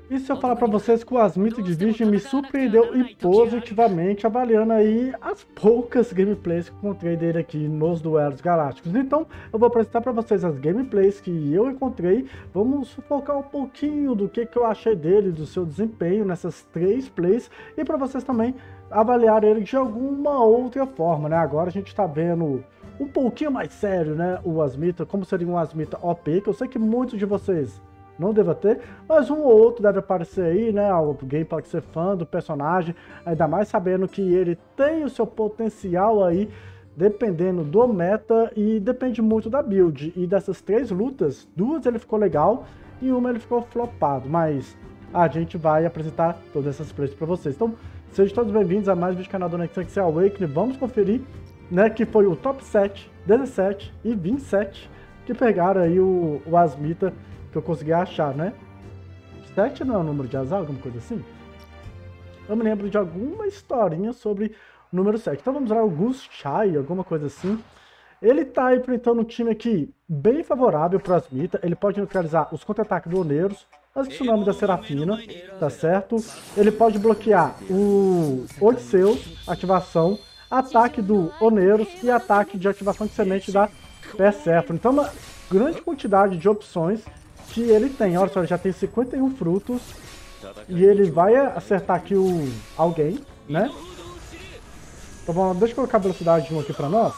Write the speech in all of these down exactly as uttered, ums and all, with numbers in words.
E se eu falar pra vocês que o Asmita de Virgem me surpreendeu e positivamente, avaliando aí as poucas gameplays que encontrei dele aqui nos Duelos Galácticos. Então, eu vou apresentar pra vocês as gameplays que eu encontrei. Vamos focar um pouquinho do que, que eu achei dele, do seu desempenho nessas três plays. E pra vocês também avaliar ele de alguma outra forma, né? Agora a gente tá vendo um pouquinho mais sério, né? O Asmita, como seria um Asmita O P, que eu sei que muitos de vocês não deva ter, mas um ou outro deve aparecer aí, né? Alguém pode ser fã do personagem, ainda mais sabendo que ele tem o seu potencial aí, dependendo do meta e depende muito da build. E dessas três lutas, duas ele ficou legal e uma ele ficou flopado, mas a gente vai apresentar todas essas plays para vocês. Então, sejam todos bem-vindos a mais um vídeo do canal do Nexus Awakening. Vamos conferir, né, que foi o top sete, dezessete e vinte e sete que pegaram aí o, o Asmita, que eu consegui achar, né? sete não é o número de azar, alguma coisa assim? Eu me lembro de alguma historinha sobre o número sete. Então vamos lá, o Gus Chai, alguma coisa assim. Ele tá enfrentando um time aqui bem favorável pro Asmita. Ele pode neutralizar os contra-ataques do Oneiros, as Tsunami da Serafina, tá certo? Ele pode bloquear o Odisseus, ativação, ataque do Oneiros e ataque de ativação de semente da Perséfone. Então uma grande quantidade de opções que ele tem. Olha só, ele já tem cinquenta e um frutos e ele vai acertar aqui o alguém, né? Então vamos lá, deixa eu colocar a velocidade de um aqui pra nós.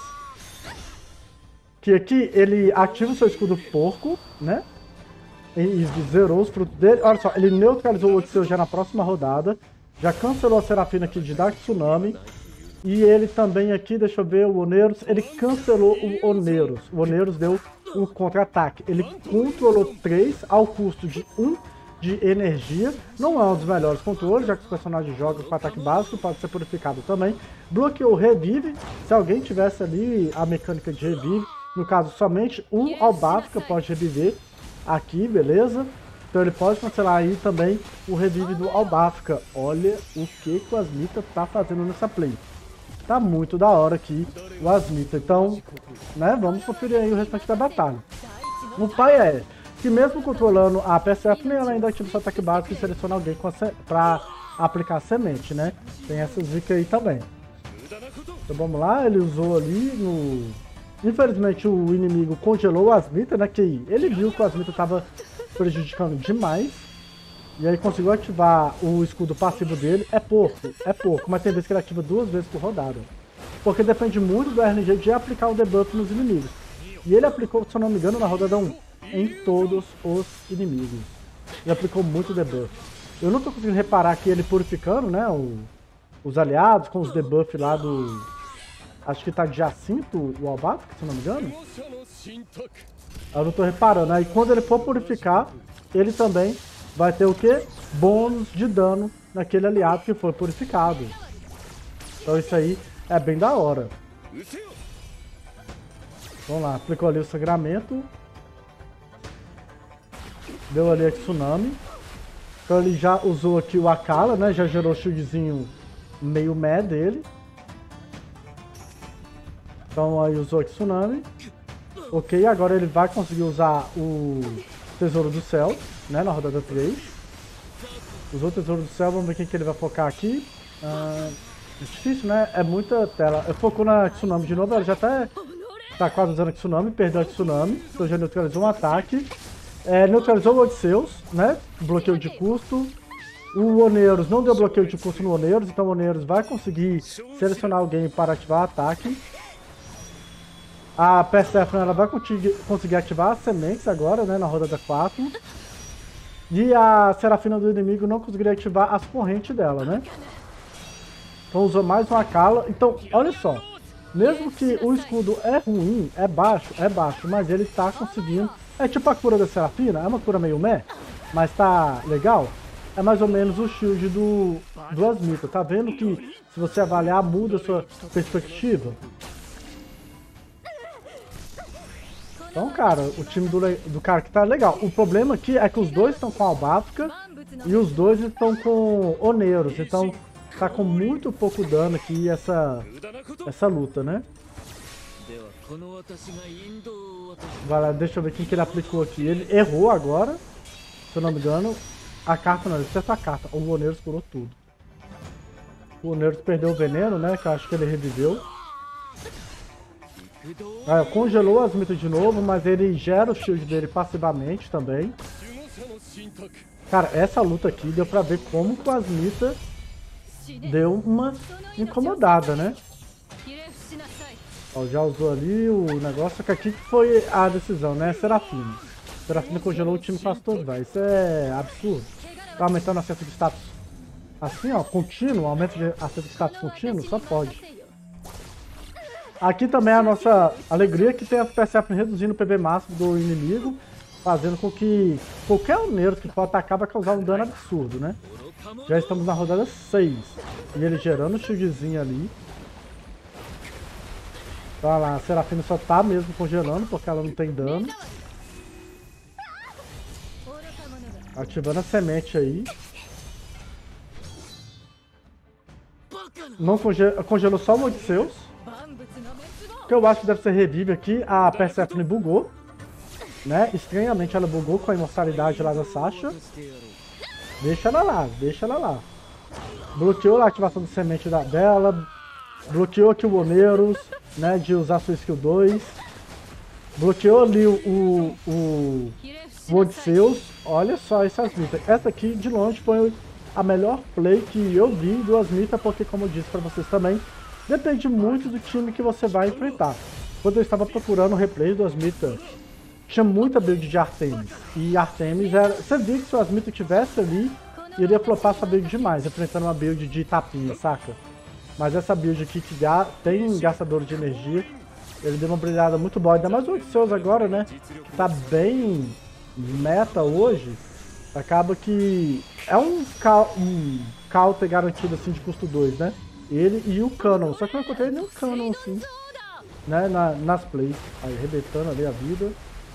Que aqui ele ativa o seu escudo porco, né? E, e zerou os frutos dele. Olha só, ele neutralizou o Odisseus já na próxima rodada. Já cancelou a Serafina aqui de Dark Tsunami. E ele também aqui, deixa eu ver, o Oneiros, ele cancelou o Oneiros. O Oneiros deu um contra-ataque. Ele controlou três ao custo de um de energia. Não é um dos melhores controles, já que os personagens jogam com ataque básico, pode ser purificado também. Bloqueou o Revive, se alguém tivesse ali a mecânica de Revive. No caso, somente um Albáfica pode reviver aqui, beleza? Então ele pode cancelar aí também o Revive do Albáfica. Olha o que, que o Asmita tá fazendo nessa play. Tá muito da hora aqui o Asmita. Então, né, vamos conferir aí o restante da batalha. O pai é que mesmo controlando a Perséfone, ela ainda ativa seu ataque básico e seleciona alguém para aplicar a semente, né? Tem essa dica aí também. Então vamos lá, ele usou ali no... Infelizmente o inimigo congelou o Asmita, né? Que ele viu que o Asmita estava prejudicando demais. E aí conseguiu ativar o escudo passivo dele. É pouco, é pouco, mas tem vezes que ele ativa duas vezes por rodada. Porque depende muito do R N G de aplicar o debuff nos inimigos. E ele aplicou, se eu não me engano, na rodada um, em todos os inimigos. Ele aplicou muito debuff. Eu não tô conseguindo reparar aqui ele purificando, né, o, os aliados com os debuffs lá do... Acho que tá de Jacinto, o Albáfica, se eu não me engano. Eu não tô reparando. Aí quando ele for purificar, ele também vai ter o que? Bônus de dano naquele aliado que foi purificado. Então isso aí é bem da hora. Vamos lá, aplicou ali o sangramento. Deu ali a Tsunami. Então ele já usou aqui o Akala, né? Já gerou o shieldzinho meio meh dele. Então aí usou a Tsunami. Ok, agora ele vai conseguir usar o Tesouro do Céu, né, na rodada três. Usou o Tesouro do Céu, vamos ver quem que ele vai focar aqui. Ah, é difícil, né? É muita tela. Eu focou na Tsunami de novo, ela já até tá quase usando a Tsunami, perdeu a Tsunami. Então já neutralizou um ataque. É, neutralizou o Odisseus, né? Bloqueio de custo. O Oneiros não deu bloqueio de custo no Oneiros, então o Oneiros vai conseguir selecionar alguém para ativar o ataque. A Perséfone ela vai conseguir ativar as sementes agora, né, na rodada quatro. E a Serafina do inimigo não conseguiria ativar as correntes dela, né? Então usou mais uma Akala. Então, olha só. Mesmo que o escudo é ruim, é baixo, é baixo, mas ele tá conseguindo... É tipo a cura da Serafina, é uma cura meio meh, mas tá legal. É mais ou menos o shield do, do Asmita. Tá vendo que se você avaliar, muda a sua perspectiva? Então, cara, o time do, do cara que tá legal. O problema aqui é que os dois estão com Albáfica e os dois estão com Oneiros. Então, tá com muito pouco dano aqui essa, essa luta, né? Vai lá, deixa eu ver quem que ele aplicou aqui. Ele errou agora, se eu não me engano. A carta não, exceto a carta. O Oneiros curou tudo. O Oneiros perdeu o veneno, né? Que eu acho que ele reviveu. Ah, congelou as mitas de novo, mas ele gera o shield dele passivamente também. Cara, essa luta aqui deu pra ver como que o Asmita deu uma incomodada, né? Ó, já usou ali o negócio, que aqui foi a decisão, né? Serafina. Serafina congelou o time quase todo, velho. Isso é absurdo. Tá aumentando acerto de status assim, ó, contínuo, aumento de acerto de status contínuo, só pode. Aqui também a nossa alegria que tem a Persephone reduzindo o P B máximo do inimigo, fazendo com que qualquer Oneiros que for atacar vai causar um dano absurdo, né? Já estamos na rodada seis. E ele gerando o shieldzinho ali. Olha lá, a Serafina só tá mesmo congelando porque ela não tem dano. Ativando a semente aí. Não conge congelou só o Odisseus. Que eu acho que deve ser revive aqui. A Persephone bugou, né? Estranhamente ela bugou com a imortalidade lá da Sasha. Deixa ela lá, deixa ela lá. Bloqueou a ativação da semente da, dela. Bloqueou aqui o Oneiros, né? De usar sua skill dois. Bloqueou ali o, o, o, o Odisseus. Olha só essas mitas. Essa aqui de longe foi a melhor play que eu vi do Asmita, porque como eu disse pra vocês também, depende muito do time que você vai enfrentar. Quando eu estava procurando o replay do Asmita, tinha muita build de Artemis. E Artemis era... Você viu que se o Asmita tivesse ali, iria flopar essa build demais, enfrentando uma build de tapinha, saca? Mas essa build aqui que tem gastador de energia, ele deu uma brilhada muito boa. Ainda mais o Odisseus agora, né? Que tá bem meta hoje. Acaba que é um, um counter garantido assim de custo dois, né? Ele e o Canon. Só que eu não encontrei nenhum Canon assim, né? Na, nas plays. Aí, arrebentando ali a vida.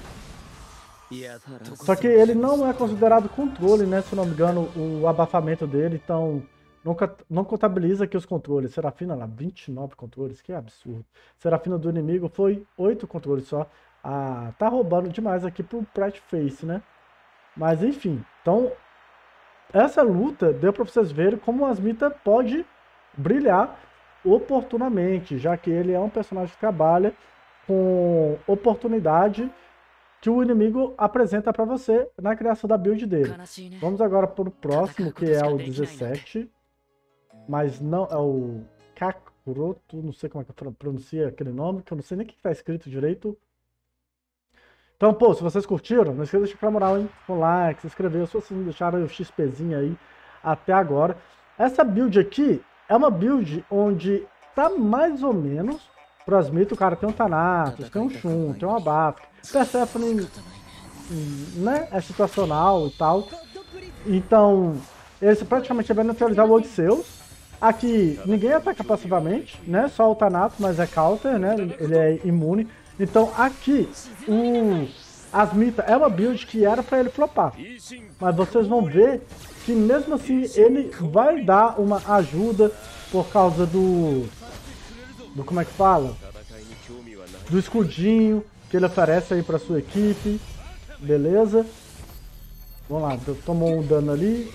Só que ele não é considerado controle, né? Se não me engano, o abafamento dele. Então, nunca, não contabiliza aqui os controles. Serafina lá, vinte e nove controles. Que absurdo. Serafina do inimigo foi oito controles só. Ah, tá roubando demais aqui pro Pride Face, né? Mas enfim, então essa luta deu para vocês verem como o Asmita pode brilhar oportunamente, já que ele é um personagem que trabalha com oportunidade que o inimigo apresenta para você na criação da build dele. Vamos agora para o próximo, que é o dezessete, mas não é o Kakuroto, não sei como é que pronuncia aquele nome, que eu não sei nem o que está escrito direito. Então, pô, se vocês curtiram, não esqueça de deixar aquela moral, hein? Com like, se inscrever, se vocês não deixaram o XPzinho aí até agora. Essa build aqui é uma build onde tá mais ou menos pro Asmita. O cara tem um Thanatos, tem um Shun, tem uma Bafk, Persephone, né? É situacional e tal. Então, eles praticamente vai neutralizar o Odisseus. Aqui, ninguém ataca passivamente, né? Só o Thanatos, mas é counter, né? Ele é imune. Então aqui, o Asmita é uma build que era para ele flopar. Mas vocês vão ver que mesmo assim ele vai dar uma ajuda por causa do... do como é que fala? Do escudinho que ele oferece aí para sua equipe. Beleza? Vamos lá, tomou um dano ali.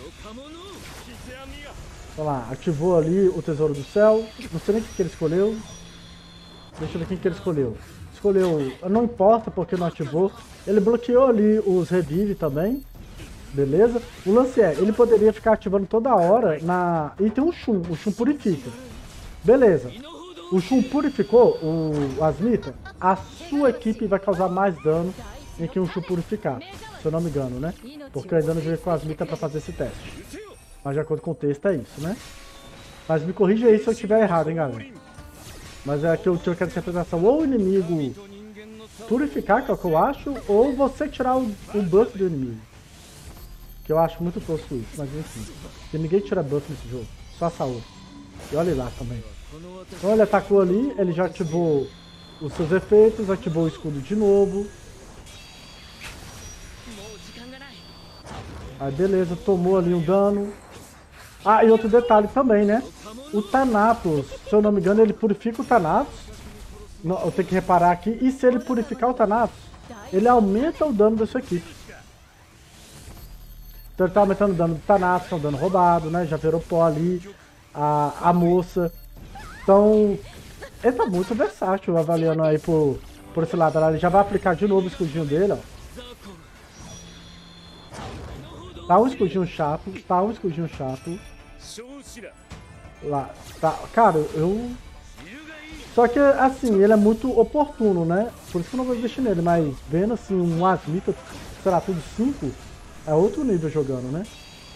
Vamos lá, ativou ali o Tesouro do Céu. Não sei nem o que ele escolheu. Deixa eu ver quem que ele escolheu. Escolheu, não importa porque não ativou. Ele bloqueou ali os revive também. Beleza? O lance é, ele poderia ficar ativando toda hora na... E tem um Shun, o Shun purifica. Beleza. O Shun purificou o Asmita, a sua equipe vai causar mais dano em que um Shun purificar. Se eu não me engano, né? Porque eu ainda não joguei com o Asmita pra fazer esse teste. Mas de acordo com o texto é isso, né? Mas me corrija aí se eu estiver errado, hein, galera. Mas é que eu tiro aquela interpretação, ou o inimigo purificar, que é o que eu acho, ou você tirar o, o buff do inimigo. Que eu acho muito tosco isso, mas enfim. Porque ninguém tira buff nesse jogo, só a saúde. E olha lá também. Então ele atacou ali, ele já ativou os seus efeitos, ativou o escudo de novo. Aí beleza, tomou ali um dano. Ah, e outro detalhe também, né? O Thanatos, se eu não me engano, ele purifica o Thanatos. Não, eu tenho que reparar aqui. E se ele purificar o Thanatos, ele aumenta o dano da sua equipe. Então ele tá aumentando o dano do Thanatos, que é um dano roubado, né? Já virou pó ali, a, a moça. Então, ele tá muito versátil, avaliando aí por, por esse lado. Ele já vai aplicar de novo o escudinho dele, ó. Tá um escudinho chato, tá um escudinho chato. Lá, tá, cara, eu... Só que, assim, ele é muito oportuno, né? Por isso que eu não vou investir nele, mas vendo, assim, um Asmita, será tudo cinco, é outro nível jogando, né?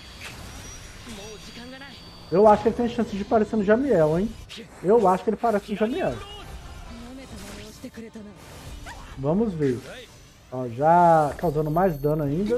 Eu acho que ele tem chance de parecer no Jamiel, hein? Eu acho que ele parece no Jamiel. Vamos ver. Ó, já causando mais dano ainda.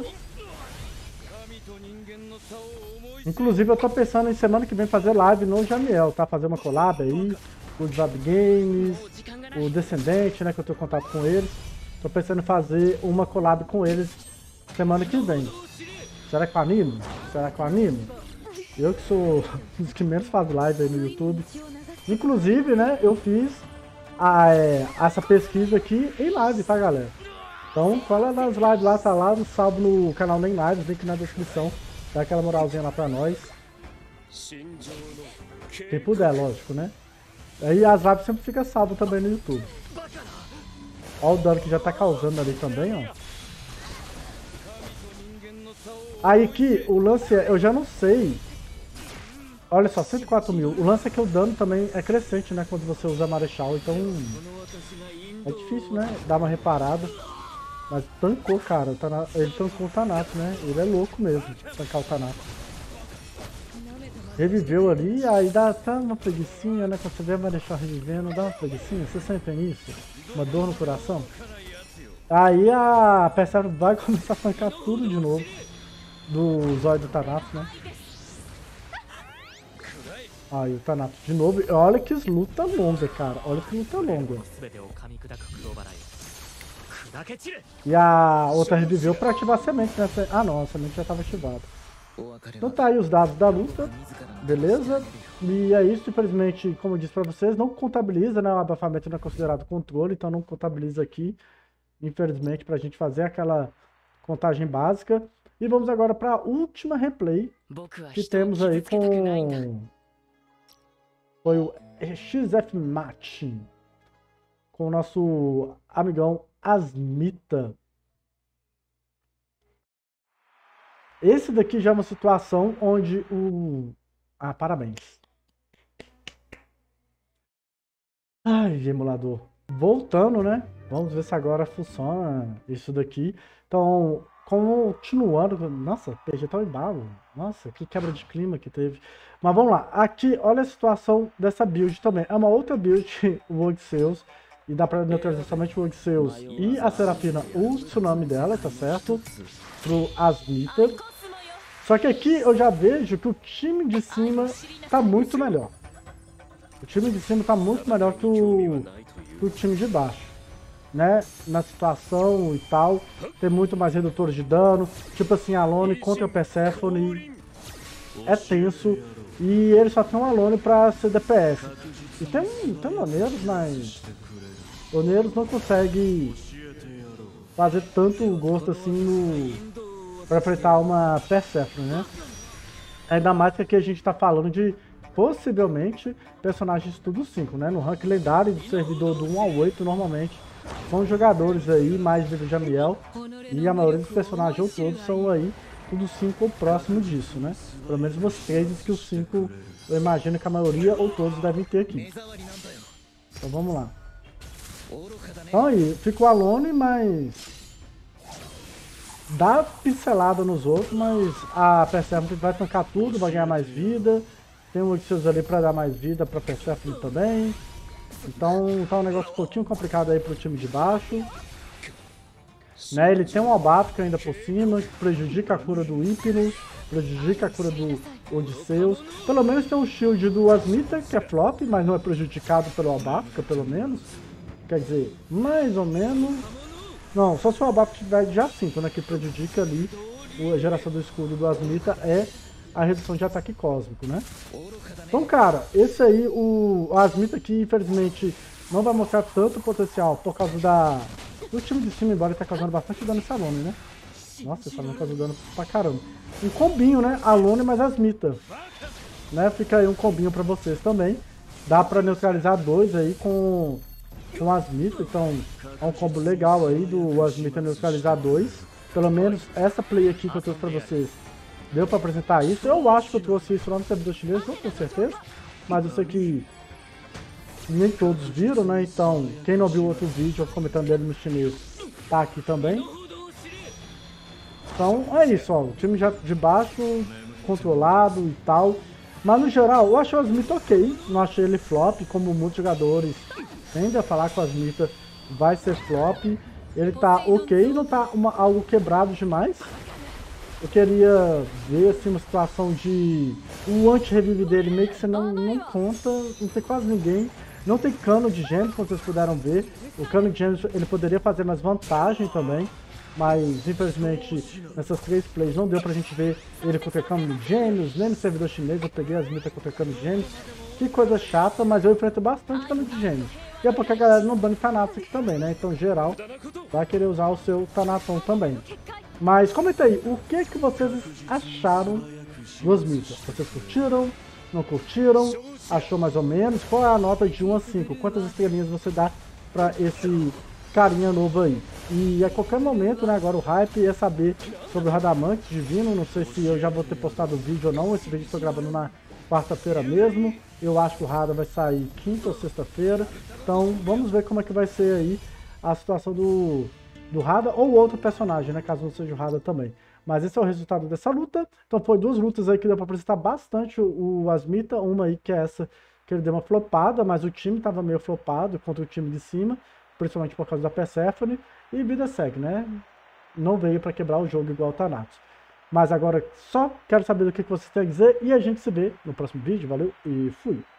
Inclusive eu tô pensando em semana que vem fazer live no Jamiel, tá? Fazer uma collab aí, o Vab Games, o Descendente, né? Que eu tenho contato com eles. Tô pensando em fazer uma collab com eles semana que vem. Será que eu animo? Será que eu animo? Eu que sou um dos que menos faz live aí no YouTube. Inclusive, né? Eu fiz a, é, essa pesquisa aqui em live, tá, galera? Então, cola nas lives lá, tá lá, salvo no canal Nem Lives, link na descrição. Dá aquela moralzinha lá pra nós. Quem puder, lógico, né? Aí as lives sempre ficam salvas também no YouTube. Olha o dano que já tá causando ali também, ó. Aí que o lance é, eu já não sei. Olha só, cento e quatro mil. O lance é que o dano também é crescente, né? Quando você usa Marechal, então... É difícil, né? Dar uma reparada. Mas tancou, cara. O Thanatos, ele tancou o Thanatos, né? Ele é louco mesmo, tancar o Thanatos. Reviveu ali, aí dá até uma preguicinha, né? Quando você vê vai deixar revivendo, dá uma preguicinha. Vocês sentem isso? Uma dor no coração? Aí a Persephone vai começar a tancar tudo de novo. Do zóio do Thanatos, né? Aí o Thanatos de novo. Olha que luta longa, cara. Olha que luta longa. E a outra reviveu pra ativar a semente, né? Ah não, a semente já estava ativada. Então tá aí os dados da luta, beleza? E é isso, infelizmente, como eu disse pra vocês, não contabiliza, né? O abafamento não é considerado controle, então não contabiliza aqui, infelizmente, pra gente fazer aquela contagem básica. E vamos agora pra última replay que temos aí com... Foi o X F Match, com o nosso amigão Asmita. Esse daqui já é uma situação onde o... Ah, parabéns. Ai, emulador. Voltando, né? Vamos ver se agora funciona isso daqui. Então, continuando... Nossa, P G tá um embalo. Nossa, que quebra de clima que teve. Mas vamos lá. Aqui, olha a situação dessa build também. É uma outra build, o Odisseus. E dá pra neutralizar somente o Odisseus e a Serafina, o tsunami dela, tá certo? Pro Asmita. Só que aqui eu já vejo que o time de cima tá muito melhor. O time de cima tá muito melhor que o, que o time de baixo. Né? Na situação e tal. Tem muito mais redutores de dano. Tipo assim, Alone contra o Persephone é tenso. E ele só tem um Alone pra ser D P S. E tem, tem maneiras, mas... O Oneiros não consegue fazer tanto gosto assim no... para enfrentar uma Persephone, né? Ainda mais que aqui a gente tá falando de, possivelmente, personagens tudo cinco, né? No rank lendário do servidor do um ao oito, normalmente, são jogadores aí, mais nível de Jamiel, e a maioria dos personagens, ou todos, são aí tudo cinco ou próximo disso, né? Pelo menos umas três que os cinco, eu imagino que a maioria ou todos devem ter aqui. Então vamos lá. Então aí, fica o Alone, mas dá pincelada nos outros, mas a Persephone vai tancar tudo, vai ganhar mais vida. Tem o Odisseus ali para dar mais vida para Persephone também. Então tá um negócio um pouquinho complicado aí pro time de baixo. Né, ele tem um Albafica ainda por cima, que prejudica a cura do Hypnos, prejudica a cura do Odisseus. Pelo menos tem um shield do Asmita, que é flop, mas não é prejudicado pelo Albafica, pelo menos. Quer dizer, mais ou menos... Não, só se o Albafica tiver de Jacinto, né, que prejudica ali a geração do escudo do Asmita é a redução de ataque cósmico, né? Então, cara, esse aí, o, o Asmita aqui, infelizmente, não vai mostrar tanto potencial por causa da... do time de cima, embora ele tá causando bastante dano nesse Alone, né? Nossa, essa não tá ajudando pra caramba. Um combinho, né? Alone mais Asmita. Né? Fica aí um combinho pra vocês também. Dá pra neutralizar dois aí com, com Asmita. Então é um combo legal aí do Asmita neutralizar dois. Pelo menos essa play aqui que eu trouxe pra vocês deu pra apresentar isso. Eu acho que eu trouxe isso lá no servidor chinês, não tenho certeza. Mas eu sei que nem todos viram, né? Então, quem não viu o outro vídeo comentando dele no chinês, tá aqui também. Então, é isso, ó. O time já de baixo, controlado e tal. Mas, no geral, eu achei o Asmita ok. Não achei ele flop, como muitos jogadores tendem a falar que o Asmita vai ser flop. Ele tá ok, não tá uma, algo quebrado demais. Eu queria ver assim, uma situação de o anti-revive dele meio que você não, não conta, não tem quase ninguém. Não tem cano de gêmeos, como vocês puderam ver. O cano de gêmeos ele poderia fazer mais vantagem também. Mas infelizmente nessas três plays não deu pra gente ver ele contra cano de gêmeos. Nem no servidor chinês eu peguei as mitas contra cano de gêmeos. Que coisa chata, mas eu enfrento bastante cano de gêmeos. E é porque a galera não bane Thanatos aqui também, né? Então geral vai querer usar o seu Thanaton também. Mas comenta aí, o que, que vocês acharam dos mitos? Vocês curtiram? Não curtiram? Achou mais ou menos? Qual é a nota de um a cinco? Quantas estrelinhas você dá pra esse carinha novo aí? E a qualquer momento, né, agora o hype é saber sobre o Radamante Divino. Não sei se eu já vou ter postado o vídeo ou não. Esse vídeo eu estou gravando na quarta-feira mesmo. Eu acho que o Rada vai sair quinta ou sexta-feira. Então vamos ver como é que vai ser aí a situação do... do Rada ou outro personagem, né, caso não seja o Rada também. Mas esse é o resultado dessa luta. Então foi duas lutas aí que deu pra apresentar bastante o, o Asmita. Uma aí que é essa que ele deu uma flopada, mas o time tava meio flopado contra o time de cima, principalmente por causa da Persephone. E vida segue, né? Não veio pra quebrar o jogo igual o Thanatos. Mas agora só quero saber o que vocês têm a dizer e a gente se vê no próximo vídeo. Valeu e fui!